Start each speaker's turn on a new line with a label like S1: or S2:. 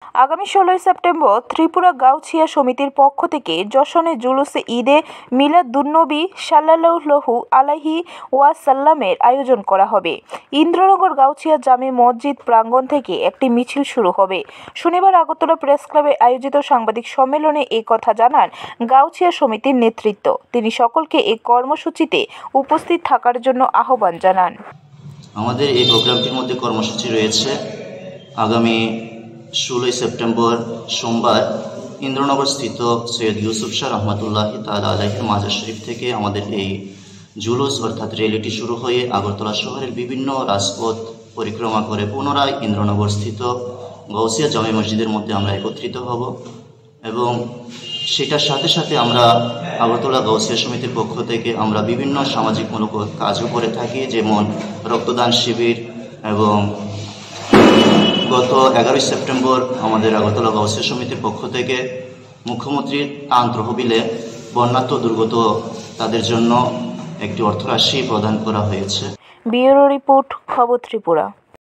S1: আগামী 16 সেপ্টেম্বর ত্রিপুরা গাউছিয়া সমিতির পক্ষ থেকে যশোরে জুলুসে ঈদে মিলাদুন্নবী সাল্লাল্লাহু আলাইহি ওয়াসাল্লামের আয়োজন করা হবে। ইন্দ্রনগর গাউছিয়া জামে মসজিদ প্রাঙ্গণ থেকে একটি মিছিল শুরু হবে। শনিবার আগরতলা প্রেস ক্লাবে আয়োজিত সাংবাদিক সম্মেলনে এই কথা জানান গাউছিয়া সমিতির নেতৃত্ব। তিনি সকলকে এই কর্মসূচিতে উপস্থিত থাকার জন্য আহ্বান জানান।
S2: আমাদের এই প্রোগ্রামটির মধ্যে কর্মসূচি রয়েছে আগামী 16 সেপ্টেম্বর সোমবার ইন্দ্রনগর স্থিত সৈয়দ ইউসুফ শাহ রহমতুল্লাহি তাআলা আলাইহির মাজার শরীফ থেকে আমাদের এই জুলুস অর্থাৎ র্যালিটি শুরু হয়ে আগরতলা শহরের বিভিন্ন রাজপথ পরিক্রমা করে পুনরায় ইন্দ্রনগর স্থিত গাউছিয়া জামে মসজিদের মধ্যে আমরা একত্রিত হব এবং সেটার সাথে সাথে আমরা আগরতলা গাউছিয়া সমিতির পক্ষ থেকে আমরা বিভিন্ন সামাজিকমূলক কাজও করে থাকি, যেমন রক্তদান শিবির এবং গত 11 সেপ্টেম্বর আমাদের আগরতলা গাউছিয়া সমিতির পক্ষ থেকে মুখ্যমন্ত্রীর ত্রাণ তহবিলে বন্যাত্ম দুর্গত তাদের জন্য একটি অর্থরাশি প্রদান করা হয়েছে।
S1: ব্যুরো রিপোর্ট, খবর ত্রিপুরা।